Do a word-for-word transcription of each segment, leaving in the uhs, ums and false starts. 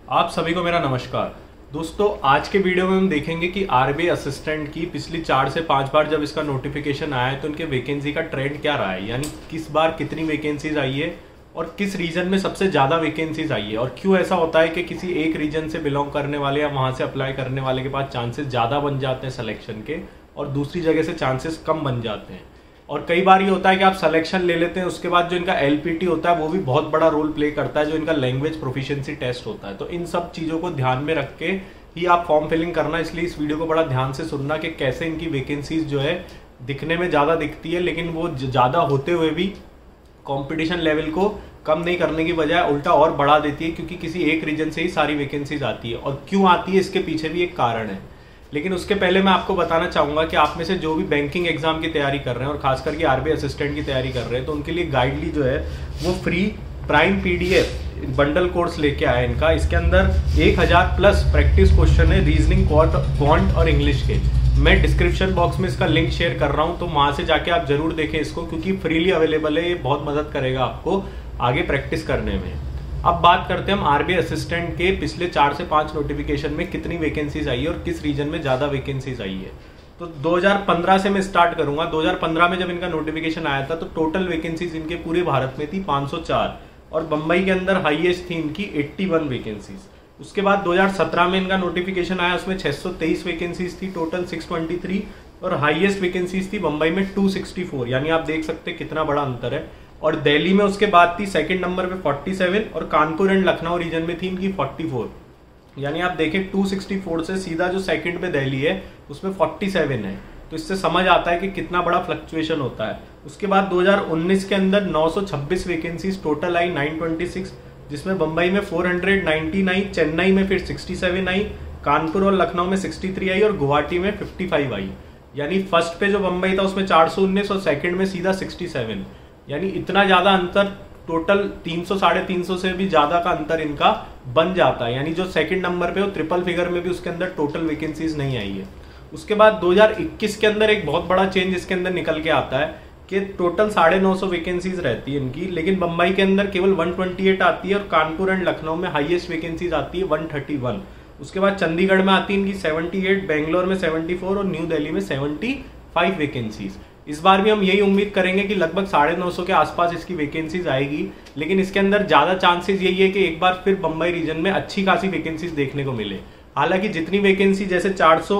आप सभी को मेरा नमस्कार। दोस्तों, आज के वीडियो में हम देखेंगे कि आरबीआई असिस्टेंट की पिछली चार से पांच बार जब इसका नोटिफिकेशन आया है तो उनके वैकेंसी का ट्रेंड क्या रहा है, यानी किस बार कितनी वैकेंसीज आई है और किस रीजन में सबसे ज़्यादा वैकेंसीज आई है और क्यों ऐसा होता है कि किसी एक रीजन से बिलोंग करने वाले या वहाँ से अप्लाई करने वाले के पास चांसेस ज़्यादा बन जाते हैं सिलेक्शन के और दूसरी जगह से चांसेस कम बन जाते हैं। और कई बार ये होता है कि आप सिलेक्शन ले लेते हैं, उसके बाद जो इनका एलपीटी होता है वो भी बहुत बड़ा रोल प्ले करता है, जो इनका लैंग्वेज प्रोफिशिएंसी टेस्ट होता है। तो इन सब चीज़ों को ध्यान में रख के ही आप फॉर्म फिलिंग करना, इसलिए इस वीडियो को बड़ा ध्यान से सुनना कि कैसे इनकी वैकेंसीज जो है दिखने में ज़्यादा दिखती है, लेकिन वो ज़्यादा होते हुए भी कॉम्पिटिशन लेवल को कम नहीं करने की बजाय उल्टा और बढ़ा देती है, क्योंकि किसी एक रीजन से ही सारी वैकेंसीज आती है। और क्यों आती है इसके पीछे भी एक कारण है। लेकिन उसके पहले मैं आपको बताना चाहूंगा कि आप में से जो भी बैंकिंग एग्जाम की तैयारी कर रहे हैं और खास करके आरबीआई असिस्टेंट की तैयारी कर रहे हैं, तो उनके लिए गाइडली जो है वो free prime PDF bundle course लेके आया इनका। इसके अंदर एक हज़ार प्लस प्रैक्टिस क्वेश्चन है रीजनिंग, क्वांट और इंग्लिश के। मैं डिस्क्रिप्शन बॉक्स में इसका लिंक शेयर कर रहा हूं, तो वहां से जाके आप जरूर देखें इसको, क्योंकि फ्रीली अवेलेबल है। ये बहुत मदद करेगा आपको आगे प्रैक्टिस करने में। अब बात करते हैं हम आरबीआई असिस्टेंट के पिछले चार से पांच नोटिफिकेशन में कितनी वैकेंसीज आई है और किस रीजन में ज्यादा वैकेंसीज आई है। तो दो हज़ार पंद्रह से मैं स्टार्ट करूंगा। दो हज़ार पंद्रह में जब इनका नोटिफिकेशन आया था तो टोटल वैकेंसीज इनके पूरे भारत में थी पाँच सौ चार और बंबई के अंदर हाईएस्ट थी इनकी इक्यासी वैकेंसीज। उसके बाद दो हज़ार सत्रह में इनका नोटिफिकेशन आया, उसमें छह सौ तेईस वैकेंसीज थी, टोटल छह सौ तेईस और हाईएस्ट वैकेंसीज थी बंबई में दो सौ चौंसठ। यानी आप देख सकते हैं कितना बड़ा अंतर है। और दिल्ली में उसके बाद थी सेकंड नंबर पे सैंतालीस और कानपुर एंड लखनऊ रीजन में थी इनकी चौवालीस। यानी आप देखें दो सौ चौंसठ से सीधा जो सेकंड पे दिल्ली है उसमें सैंतालीस है। तो इससे समझ आता है कि कितना बड़ा फ्लक्चुएशन होता है। उसके बाद दो हज़ार उन्नीस के अंदर नौ सौ छब्बीस वैकेंसीज टोटल आई, नौ सौ छब्बीस, जिसमें बंबई में चार सौ नब्बे आई, चेन्नई में फिर सड़सठ आई, कानपुर और लखनऊ में तिरसठ आई और गुवाहाटी में पचपन आई। यानी फर्स्ट पे जो बंबई था उसमें चार सौ उन्नीस और सेकंड में सीधा सड़सठ। यानी इतना ज्यादा अंतर, टोटल तीन सौ साढ़े तीन सौ से भी ज्यादा का अंतर इनका बन जाता है। यानी जो सेकंड नंबर पे हो ट्रिपल फिगर में भी उसके अंदर टोटल वैकेंसीज नहीं आई है। उसके बाद दो हज़ार इक्कीस के अंदर एक बहुत बड़ा चेंज इसके अंदर निकल के आता है कि टोटल साढ़े नौ सौ वैकेंसीज रहती है इनकी, लेकिन बंबई के अंदर केवल एक सौ अट्ठाईस आती है और कानपुर एंड लखनऊ में हाईएस्ट वैकेंसीज आती है एक सौ इकतीस। उसके बाद चंडीगढ़ में आती है इनकी अठहत्तर, बेंगलोर में चौहत्तर और न्यू दिल्ली में पचहत्तर वैकेंसीज। इस बार भी हम यही उम्मीद करेंगे कि लगभग साढ़े नौ सौ के आसपास इसकी वैकेंसीज आएगी, लेकिन इसके अंदर ज्यादा चांसेस यही है कि एक बार फिर बंबई रीजन में अच्छी खासी वैकेंसीज देखने को मिले। हालांकि जितनी वैकेंसी जैसे चार सौ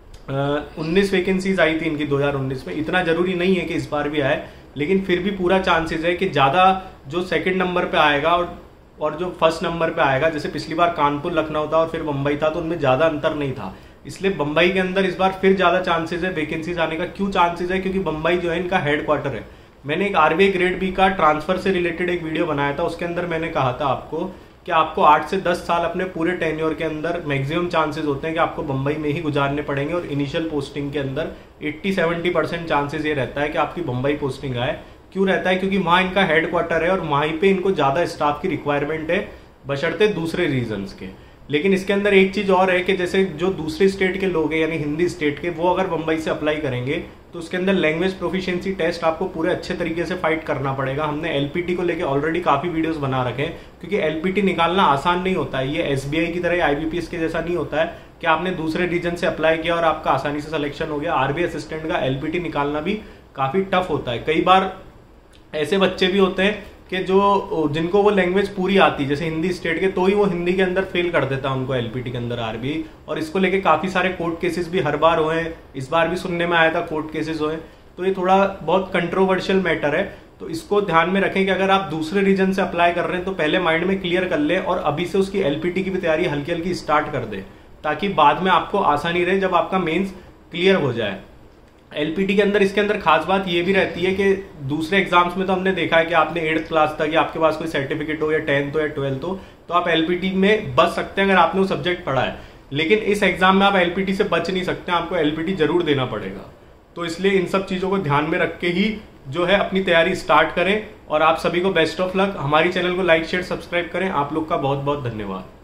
उन्नीस वैकेंसीज आई थी इनकी दो हज़ार उन्नीस में, इतना जरूरी नहीं है कि इस बार भी आए, लेकिन फिर भी पूरा चांसेस है कि ज्यादा जो सेकंड नंबर पे आएगा और और जो फर्स्ट नंबर पे आएगा, जैसे पिछली बार कानपुर लखनऊ था और फिर मुंबई था, तो उनमें ज्यादा अंतर नहीं था। इसलिए बंबई के अंदर इस बार फिर ज्यादा चांसेस है वैकेंसीज आने का। क्यों चांसेस है? क्योंकि बंबई जो है इनका हेडक्वार्टर है। मैंने एक आरबीआई ग्रेड बी का ट्रांसफर से रिलेटेड एक वीडियो बनाया था, उसके अंदर मैंने कहा था आपको कि आपको आठ से दस साल अपने पूरे टेन्योर के अंदर मैक्सिमम चांसेस होते हैं कि आपको बंबई में ही गुजारने पड़ेंगे और इनिशियल पोस्टिंग के अंदर अस्सी सेवेंटी परसेंट चांसेस ये रहता है कि आपकी बंबई पोस्टिंग आए। क्यों रहता है? क्योंकि वहां इनका हेडक्वार्टर है और वहीं पे इनको ज्यादा स्टाफ की रिक्वायरमेंट है, बशर्ते दूसरे रीजन्स के। लेकिन इसके अंदर एक चीज और है कि जैसे जो दूसरे स्टेट के लोग हैं यानी हिंदी स्टेट के, वो अगर मुंबई से अप्लाई करेंगे तो उसके अंदर लैंग्वेज प्रोफिशिएंसी टेस्ट आपको पूरे अच्छे तरीके से फाइट करना पड़ेगा। हमने एलपीटी को लेके ऑलरेडी काफी वीडियोस बना रखे हैं, क्योंकि एलपीटी निकालना आसान नहीं होता है। ये एसबीआई की तरह आईबीपीएस के जैसा नहीं होता है कि आपने दूसरे रीजन से अप्लाई किया और आपका आसानी से सिलेक्शन हो गया। आरबीआई असिस्टेंट का एलपीटी निकालना भी काफी टफ होता है। कई बार ऐसे बच्चे भी होते हैं कि जो जिनको वो लैंग्वेज पूरी आती है, जैसे हिंदी स्टेट के, तो ही वो हिंदी के अंदर फेल कर देता है उनको एलपीटी के अंदर आरबीआई। और इसको लेके काफी सारे कोर्ट केसेस भी हर बार हुए हैं, इस बार भी सुनने में आया था कोर्ट केसेस हुए। तो ये थोड़ा बहुत कंट्रोवर्शियल मैटर है, तो इसको ध्यान में रखें कि अगर आप दूसरे रीजन से अप्लाई कर रहे हैं तो पहले माइंड में क्लियर कर ले और अभी से उसकी एलपीटी की भी तैयारी हल्की हल्की स्टार्ट कर दे, ताकि बाद में आपको आसानी रहे जब आपका मेंस क्लियर हो जाए। एलपीटी के अंदर इसके अंदर खास बात ये भी रहती है कि दूसरे एग्जाम्स में तो हमने देखा है कि आपने एट्थ क्लास तक या आपके पास कोई सर्टिफिकेट हो या टेंथ हो या ट्वेल्थ हो तो आप एलपीटी में बच सकते हैं अगर आपने वो सब्जेक्ट पढ़ा है। लेकिन इस एग्जाम में आप एलपीटी से बच नहीं सकते, आपको एलपीटी जरूर देना पड़ेगा। तो इसलिए इन सब चीजों को ध्यान में रख के ही जो है अपनी तैयारी स्टार्ट करें। और आप सभी को बेस्ट ऑफ लक। हमारी चैनल को लाइक शेयर सब्सक्राइब करें। आप लोग का बहुत बहुत धन्यवाद।